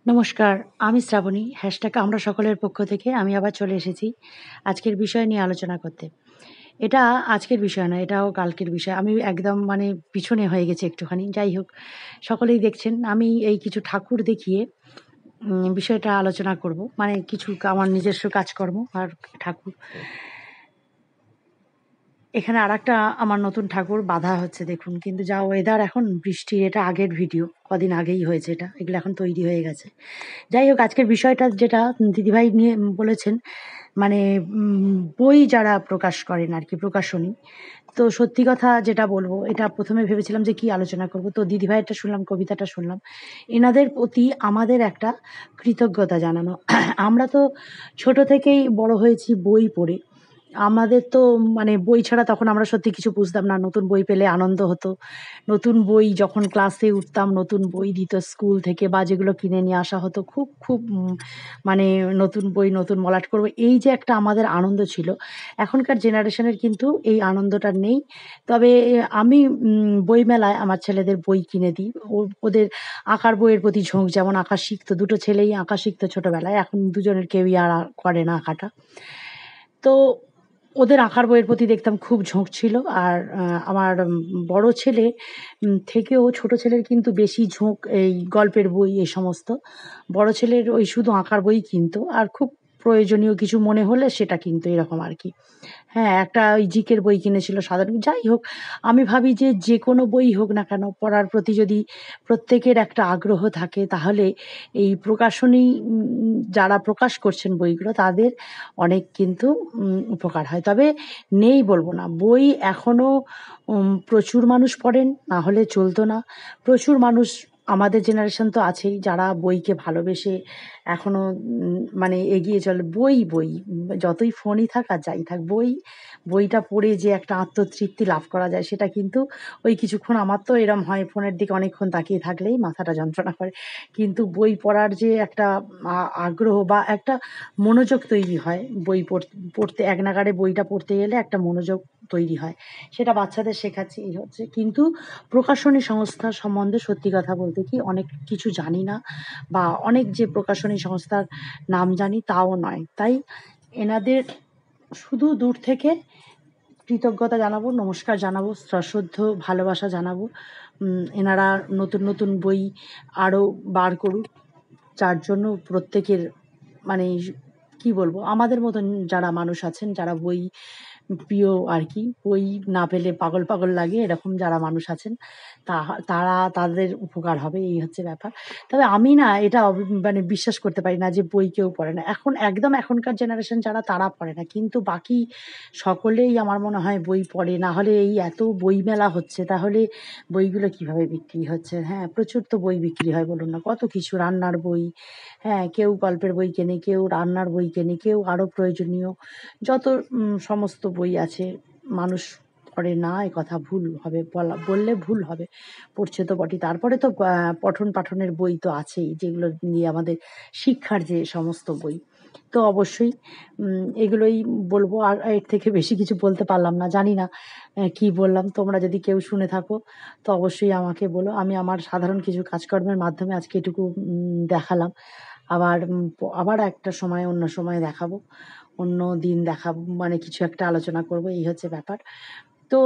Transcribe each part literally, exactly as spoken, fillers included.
নমস্কার, আমি শ্রাবণী। হ্যাশট্যাগ আমরা সকলের পক্ষ থেকে আমি আবার চলে এসেছি আজকের বিষয় নিয়ে আলোচনা করতে। এটা আজকের বিষয় নয়, এটাও কালকের বিষয়। আমি একদম মানে পিছনে হয়ে গেছি একটুখানি। যাই হোক, সকলেই দেখছেন আমি এই কিছু ঠাকুর দেখিয়ে উম বিষয়টা আলোচনা করব। মানে কিছু আমার নিজস্ব কাজকর্ম আর ঠাকুর। এখানে আরেকটা আমার নতুন ঠাকুর বাঁধা হচ্ছে দেখুন। কিন্তু যা ওয়েদার এখন বৃষ্টি, এটা আগের ভিডিও, কদিন আগেই হয়েছে এটা। এগুলো এখন তৈরি হয়ে গেছে। যাই হোক, আজকের বিষয়টা যেটা দিদিভাই নিয়ে বলেছেন, মানে উম বই যারা প্রকাশ করেন আরকি, প্রকাশনী। তো সত্যি কথা যেটা বলব, এটা প্রথমে ভেবেছিলাম যে কি আলোচনা করব। তো দিদিভাইয়েরটা শুনলাম, কবিতাটা শুনলাম। এনাদের প্রতি আমাদের একটা কৃতজ্ঞতা জানানো। আমরা তো ছোট থেকেই বড় হয়েছি বই পড়ে। আমাদের তো মানে বই ছাড়া তখন আমরা সত্যি কিছু বুঝতাম না। নতুন বই পেলে আনন্দ হতো। নতুন বই যখন ক্লাসে উঠতাম, নতুন বই দিত স্কুল থেকে বা যেগুলো কিনে নিয়ে আসা হতো। খুব, খুব উম মানে নতুন বই, নতুন মলাট করব। এই যে একটা আমাদের আনন্দ ছিল, এখনকার জেনারেশনের কিন্তু এই আনন্দটা নেই। তবে আমি উম বইমেলায় আমার ছেলেদের বই কিনে দিই। ও ওদের আঁকার বইয়ের প্রতি ঝোঁক, যেমন আঁকা শিখতো, দুটো ছেলেই আঁকা শিখতো ছোটবেলায়। এখন দুজনের কেউই আর আ করে না আঁকাটা। তো ওদের আঁকার বইয়ের প্রতি দেখতাম খুব ঝোঁক ছিল। আর আ আমার উম বড় ছেলে উম থেকেও ছোট ছেলের কিন্তু বেশি ঝোঁক এই গল্পের বই এ সমস্ত। বড় ছেলের ওই শুধু আঁকার বই কিনতো। আর খুব প্রয়োজনীয় কিছু মনে হলে সেটা কিনতো, এরকম আরকি। হ্যাঁ, একটা ওই জিকের বই কিনেছিল সাধারণ। যাই হোক, আমি ভাবি যে যেকোনো বই হোক না কেন, পড়ার প্রতি যদি প্রত্যেকের একটা আগ্রহ থাকে, তাহলে এই প্রকাশনী উম যারা প্রকাশ করছেন বইগুলো, তাদের অনেক কিন্তু উম উপকার হয়। তবে নেই বলব না। বই এখনো উম প্রচুর মানুষ পড়েন, না হলে চলত না। প্রচুর মানুষ, আমাদের জেনারেশন তো আছেই, যারা বইকে ভালোবেসে এখনো উম মানে এগিয়ে চলে। বই, বই। উম যতই ফোনই থাক আর যাই থাক, বই, বইটা পড়ে যে একটা আত্মতৃপ্তি লাভ করা যায়, সেটা কিন্তু ওই কিছুক্ষণ, আমার তো এরম হয়, ফোনের দিকে অনেকক্ষণ তাকিয়ে থাকলেই মাথাটা যন্ত্রণা করে। কিন্তু বই পড়ার যে একটা আ আগ্রহ বা একটা মনোযোগ তৈরি হয়, বই পড় পড়তে এক নাগাড়ে বইটা পড়তে গেলে একটা মনোযোগ তৈরি হয়। সেটা বাচ্চাদের শেখাচ্ছি, এই হচ্ছে। কিন্তু প্রকাশনী সংস্থা সম্বন্ধে সত্যি কথা বলতে কি অনেক কিছু জানি না, বা অনেক যে প্রকাশনী সংস্থার নাম জানি তাও নয়। তাই এনাদের শুধু দূর থেকে কৃতজ্ঞতা জানাবো, নমস্কার জানাবো, সশ্রদ্ধ ভালোবাসা জানাবো। উম এনারা নতুন, নতুন বই আরও বার করুক, যার জন্য প্রত্যেকের মানে কি বলবো, আমাদের মতন যারা মানুষ আছেন, যারা বই প্রিয় আরকি, বই না পেলে পাগল, পাগল লাগে, এরকম যারা মানুষ আছেন, তাহা তারা তাদের উপকার হবে, এই হচ্ছে ব্যাপার। তবে আমি না এটা অবি মানে বিশ্বাস করতে পারি না যে বই কেউ পড়ে না। এখন একদম এখনকার জেনারেশন যারা, তারা পড়ে না। কিন্তু বাকি সকলেই আমার মনে হয় বই পড়ে। না হলে এই এত বইমেলা হচ্ছে, তাহলে বইগুলো কিভাবে বিক্রি হচ্ছে? হ্যাঁ, প্রচুর তো বই বিক্রি হয় বলুন না, কত কিছু, রান্নার বই, হ্যাঁ, কেউ গল্পের বই কেনে, কেউ রান্নার বই কেনে, কেউ আরও প্রয়োজনীয় যত উম সমস্ত বই আছে। মানুষ পড়ে না, এ কথা ভুল হবে বলা, বললে ভুল হবে। পড়ছে তো বটেই। তারপরে তো আ পঠন-পাঠনের বই তো আছেই, যেগুলো নিয়ে আমাদের শিক্ষার যে সমস্ত বই। তো অবশ্যই উম এগুলোই বলব। আর এর থেকে বেশি কিছু বলতে পারলাম না। জানি না অ্যা কি বললাম। তোমরা যদি কেউ শুনে থাকো, তো অবশ্যই আমাকে বলো। আমি আমার সাধারণ কিছু কাজকর্মের মাধ্যমে আজকে এটুকু উম দেখালাম। আবার উম প আবার একটা সময়, অন্য সময় দেখাবো। অন্য দিন দেখাবো, মানে কিছু একটা আলোচনা করব, এই হচ্ছে ব্যাপার। তো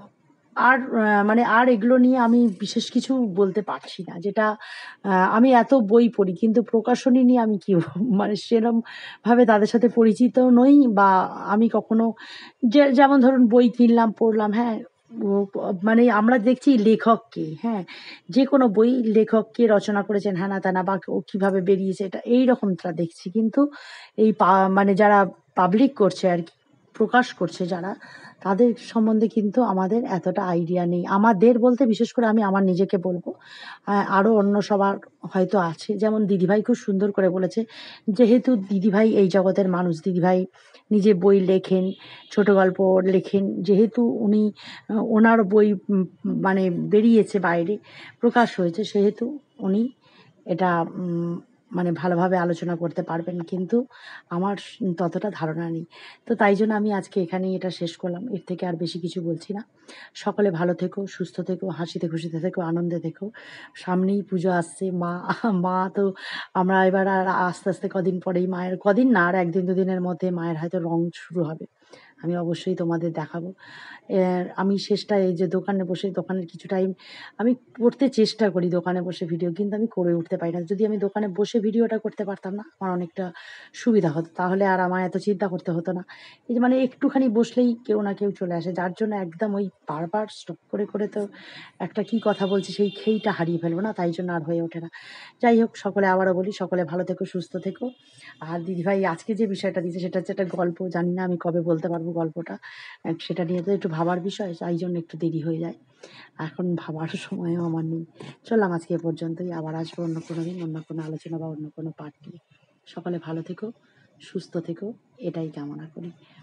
আর আ মানে আর এগুলো নিয়ে আমি বিশেষ কিছু বলতে পারছি না। যেটা আ আমি এত বই পড়ি, কিন্তু প্রকাশনী নিয়ে আমি কি মানে সেরমভাবে তাদের সাথে পরিচিতও নই, বা আমি কখনো যে যেমন ধরুন বই কিনলাম, পড়লাম, হ্যাঁ, ও প মানে আমরা দেখছি লেখক কে, হ্যাঁ? যেকোনো বই লেখক কে রচনা করেছেন, হেনা-তেনা, বা ও কিভাবে বেরিয়েছে, এটা এইরকমটা দেখছি। কিন্তু এই পা মানে যারা পাবলিক করছে আরকি, প্রকাশ করছে যারা, তাদের সম্বন্ধে কিন্তু আমাদের এতটা আইডিয়া নেই। আমাদের বলতে বিশেষ করে আমি আমার নিজেকে বলব। আ আরো অন্য সবার হয়তো আছে। যেমন দিদিভাই খুব সুন্দর করে বলেছে, যেহেতু দিদিভাই এই জগতের মানুষ, দিদিভাই নিজে বই লেখেন, ছোট গল্প লেখেন। যেহেতু উনি আ ওনার বই উম মানে বেরিয়েছে বাইরে, প্রকাশ হয়েছে, সেহেতু উনি এটা উম মানে ভালোভাবে আলোচনা করতে পারবেন, কিন্তু আমার ততটা ধারণা নেই। তো তাই জন্য আমি আজকে এখানেই এটা শেষ করলাম, এর থেকে আর বেশি কিছু বলছি না। সকলে ভালো থেকো, সুস্থ থেকো, হাসিতে খুশিতে থেকো, আনন্দে থেকো। সামনেই পুজো আসছে, মা মা তো আমরা এবার আর আস্তে আস্তে কদিন পরেই মায়ের, কদিন না আর একদিন দুদিনের মধ্যে মায়ের হয়তো রং শুরু হবে। আমি অবশ্যই তোমাদের দেখাবো। এর আমি শেষটা এই যে দোকানে বসে, দোকানের কিছু টাইম আমি করতে চেষ্টা করি দোকানে বসে ভিডিও, কিন্তু আমি করে উঠতে পারি না। যদি আমি দোকানে বসে ভিডিওটা করতে পারতাম না, আমার অনেকটা সুবিধা হতো, তাহলে আর আমার এত চিন্তা করতে হতো না। এই যে মানে একটুখানি বসলেই কেউ না কেউ চলে আসে, যার জন্য একদম ওই বারবার স্টপ করে করে তো একটা কি কথা বলছি সেই খেইটা হারিয়ে ফেলবো না, তাই জন্য আর হয়ে ওঠে না। যাই হোক, সকলে আবারও বলি, সকলে ভালো থেকো, সুস্থ থেকো। আর দিদিভাই আজকে যে বিষয়টা দিয়েছে সেটা হচ্ছে একটা গল্প, জানি না আমি কবে বলতে পারবো গল্পটা। আহ, সেটা নিয়ে তো একটু ভাবার বিষয়, তাই জন্য একটু দেরি হয়ে যায়। এখন ভাবার সময়ও আমার নেই। চললাম আজকে এ পর্যন্তই, আবার আসবো অন্য কোনো দিন, অন্য কোনো আলোচনা বা অন্য কোনো পার্ট নিয়ে। সকলে ভালো থেকো, সুস্থ থেকো, এটাই কামনা করি।